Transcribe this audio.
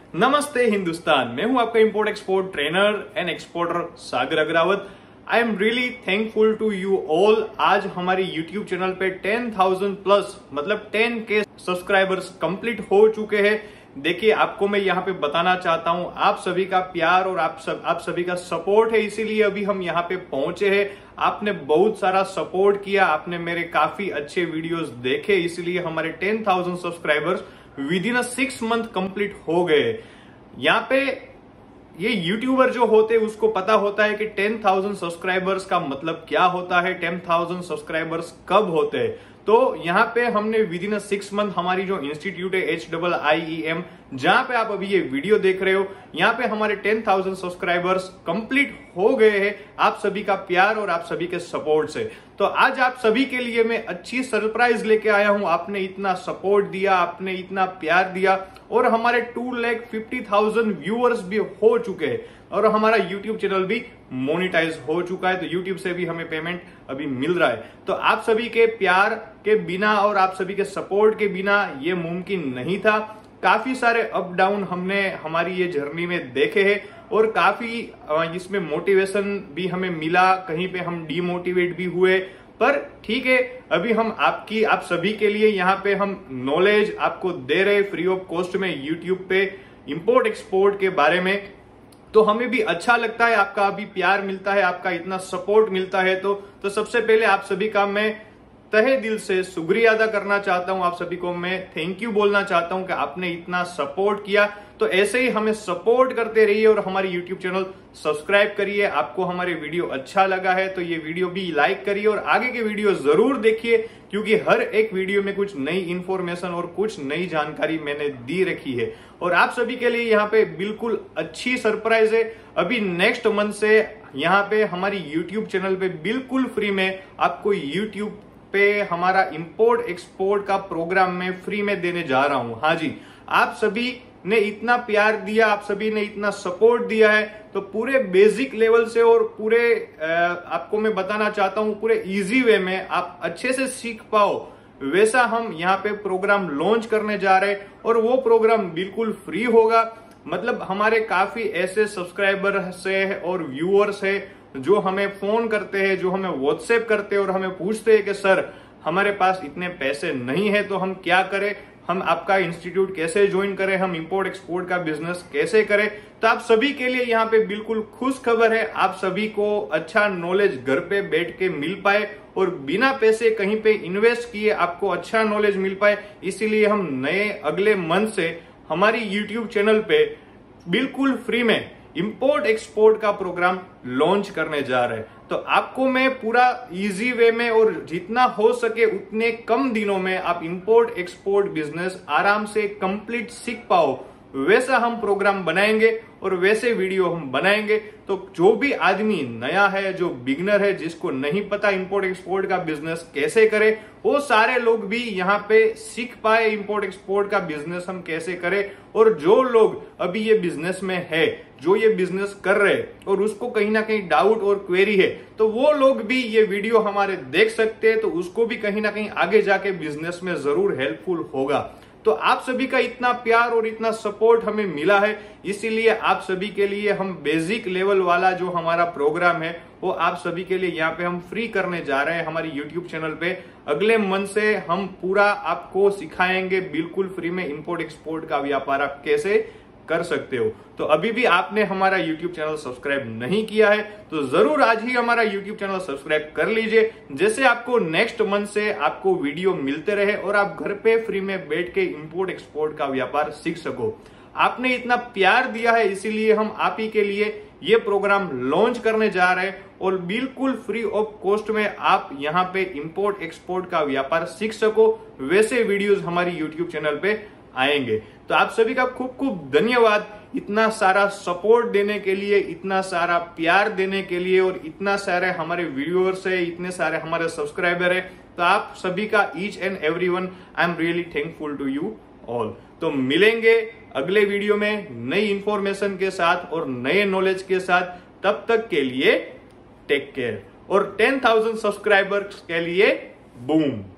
नमस्ते हिंदुस्तान, मैं हूं आपका import export trainer and exporter Sagar Agrawat. I am really thankful to you all. आज हमारे यूट्यूब चैनल पे 10,000 प्लस मतलब 10K सब्सक्राइबर्स कंप्लीट हो चुके हैं। देखिए, आपको मैं यहाँ पे बताना चाहता हूँ, आप सभी का प्यार और आप सभी का सपोर्ट है, इसीलिए अभी हम यहाँ पे पहुंचे हैं। आपने बहुत सारा सपोर्ट किया, आपने मेरे काफी अच्छे वीडियोस देखे, इसलिए हमारे 10,000 subscribers within 6 month complete हो गए। यहाँ पे ये यूट्यूबर जो होते हैं उसको पता होता है कि 10,000 सब्सक्राइबर्स का मतलब क्या होता है, 10,000 सब्सक्राइबर्स कब होते हैं। तो यहाँ पे हमने विद इन 6 मंथ हमारी जो इंस्टीट्यूट है HIIEM, जहां पे आप अभी ये वीडियो देख रहे हो, यहाँ पे हमारे 10,000 सब्सक्राइबर्स कंप्लीट हो गए हैं आप सभी का प्यार और आप सभी के सपोर्ट से। तो आज आप सभी के लिए मैं अच्छी सरप्राइज लेके आया हूं। आपने इतना सपोर्ट दिया, आपने इतना प्यार दिया और हमारे 2,50,000 व्यूअर्स भी हो चुके हैं और हमारा यूट्यूब चैनल भी मोनेटाइज हो चुका है। तो यूट्यूब से भी हमें पेमेंट अभी मिल रहा है। तो आप सभी के प्यार के बिना और आप सभी के सपोर्ट के बिना ये मुमकिन नहीं था। काफी सारे अप डाउन हमने हमारी ये जर्नी में देखे हैं और काफी इसमें मोटिवेशन भी हमें मिला, कहीं पे हम डीमोटिवेट भी हुए, पर ठीक है, अभी हम आप सभी के लिए यहाँ पे हम नॉलेज आपको दे रहे फ्री ऑफ कॉस्ट में यूट्यूब पे इंपोर्ट एक्सपोर्ट के बारे में। तो हमें भी अच्छा लगता है, आपका अभी प्यार मिलता है, आपका इतना सपोर्ट मिलता है। तो सबसे पहले आप सभी का मैं तहे दिल से शुक्रिया अदा करना चाहता हूं। आप सभी को मैं थैंक यू बोलना चाहता हूं कि आपने इतना सपोर्ट किया। तो ऐसे ही हमें सपोर्ट करते रहिए और हमारी यूट्यूब चैनल सब्सक्राइब करिए। आपको हमारे वीडियो अच्छा लगा है तो ये वीडियो भी लाइक करिए और आगे के वीडियो जरूर देखिए, क्योंकि हर एक वीडियो में कुछ नई इंफॉर्मेशन और कुछ नई जानकारी मैंने दी रखी है। और आप सभी के लिए यहाँ पे बिल्कुल अच्छी सरप्राइज है। अभी नेक्स्ट मंथ से यहाँ पे हमारी यूट्यूब चैनल पे बिल्कुल फ्री में आपको यूट्यूब पे हमारा इंपोर्ट एक्सपोर्ट का प्रोग्राम में फ्री में देने जा रहा हूं। हाँ जी, आप सभी ने इतना प्यार दिया, आप सभी ने इतना सपोर्ट दिया है, तो पूरे बेसिक लेवल से और पूरे आपको मैं बताना चाहता हूं पूरे इजी वे में आप अच्छे से सीख पाओ, वैसा हम यहाँ पे प्रोग्राम लॉन्च करने जा रहे हैं। और वो प्रोग्राम बिल्कुल फ्री होगा। मतलब हमारे काफी ऐसे सब्सक्राइबर से और व्यूअर्स है जो हमें फोन करते हैं, जो हमें व्हाट्सएप करते हैं और हमें पूछते हैं कि सर हमारे पास इतने पैसे नहीं है तो हम क्या करें, हम आपका इंस्टीट्यूट कैसे ज्वाइन करें, हम इंपोर्ट एक्सपोर्ट का बिजनेस कैसे करें। तो आप सभी के लिए यहाँ पे बिल्कुल खुश खबर है, आप सभी को अच्छा नॉलेज घर पे बैठ के मिल पाए और बिना पैसे कहीं पे इन्वेस्ट किए आपको अच्छा नॉलेज मिल पाए। इसीलिए हम नए अगले मंथ से हमारी यूट्यूब चैनल पे बिल्कुल फ्री में इंपोर्ट एक्सपोर्ट का प्रोग्राम लॉन्च करने जा रहे हैं। तो आपको मैं पूरा इजी वे में और जितना हो सके उतने कम दिनों में आप इंपोर्ट एक्सपोर्ट बिजनेस आराम से कंप्लीट सीख पाओ, वैसा हम प्रोग्राम बनाएंगे और वैसे वीडियो हम बनाएंगे। तो जो भी आदमी नया है, जो बिगनर है, जिसको नहीं पता इंपोर्ट एक्सपोर्ट का बिजनेस कैसे करे, वो सारे लोग भी यहाँ पे सीख पाए इंपोर्ट एक्सपोर्ट का बिजनेस हम कैसे करें। और जो लोग अभी ये बिजनेस में है, जो ये बिजनेस कर रहे हैं और उसको कहीं ना कहीं डाउट और क्वेरी है, तो वो लोग भी ये वीडियो हमारे देख सकते हैं, तो उसको भी कहीं ना कहीं आगे जाके बिजनेस में जरूर हेल्पफुल होगा। तो आप सभी का इतना प्यार और इतना सपोर्ट हमें मिला है, इसीलिए आप सभी के लिए हम बेसिक लेवल वाला जो हमारा प्रोग्राम है वो आप सभी के लिए यहाँ पे हम फ्री करने जा रहे हैं हमारी यूट्यूब चैनल पे। अगले मंथ से हम पूरा आपको सिखाएंगे बिल्कुल फ्री में इंपोर्ट एक्सपोर्ट का व्यापार आप कैसे कर सकते हो। तो अभी भी आपने हमारा YouTube चैनल सब्सक्राइब नहीं किया है तो जरूर आज ही हमारा YouTube चैनल सब्सक्राइब कर लीजिए, जैसे आपको नेक्स्ट मंथ से आपको वीडियो मिलते रहे और आप घर पे फ्री में बैठ के इंपोर्ट एक्सपोर्ट का व्यापार सीख सको। आपने इतना प्यार दिया है, इसीलिए हम आप ही के लिए ये प्रोग्राम लॉन्च करने जा रहे हैं और बिल्कुल फ्री ऑफ कॉस्ट में आप यहाँ पे इंपोर्ट एक्सपोर्ट का व्यापार सीख सको, वैसे वीडियोस हमारी यूट्यूब चैनल पे आएंगे। तो आप सभी का खूब खूब धन्यवाद इतना सारा सपोर्ट देने के लिए, इतना सारा प्यार देने के लिए और इतना सारे हमारे व्यूअर्स है, इतने सारे हमारे सब्सक्राइबर है। तो आप सभी का each and everyone, I am really thankful to you all. तो मिलेंगे अगले वीडियो में नई इंफॉर्मेशन के साथ और नए नॉलेज के साथ। तब तक के लिए टेक केयर और 10,000 सब्सक्राइबर्स के लिए बूम।